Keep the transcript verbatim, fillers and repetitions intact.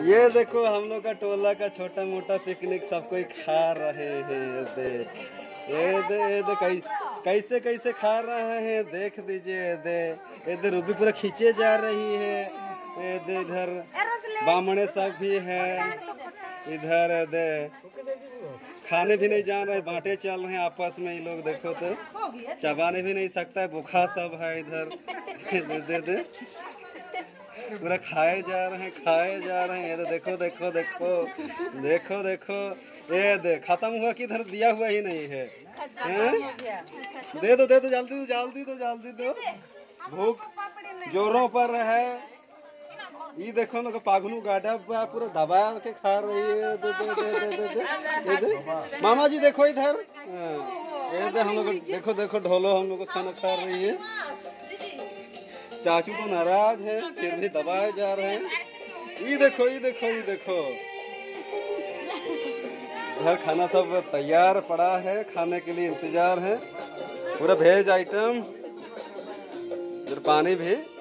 ये देखो हम लोग का टोला का छोटा मोटा पिकनिक सब कोई खा रहे हैं। दे ये दे ये दे कई, कैसे कैसे खा रहे हैं देख दीजिए। दे ये दे रूबी पूरा खींचे जा रही है। ये दे इधर बामणे सब भी है। इधर दे खाने भी नहीं जान रहे, बांटे चल रहे हैं आपस में। ये लोग देखो तो चबाने भी नहीं सकता है, भूखा सब है इधर। दे दे दे पूरा खाए जा रहे हैं, खाए जा रहे हैं। ये तो देखो देखो देखो देखो देखो ये दे खत्म हुआ कि इधर दिया हुआ ही नहीं है, हैं? दे दो दे दो जल्दी दो जल्दी दो जल्दी दो। भूख जोरों पर है। ये देखो ना पागनू गाढ़ा पूरा दबा के खा रही है। दे दे दे दे दे दे दे दे मामा जी देखो इधर। ये दे हम लोग देखो देखो ढोलो हम लोग को खाना खा रही है। चाचू तो नाराज है फिर भी दबाए जा रहे हैं। ये देखो ये देखो ये देखो इधर खाना सब तैयार पड़ा है, खाने के लिए इंतजार है। पूरा वेज आइटम, इधर पानी भी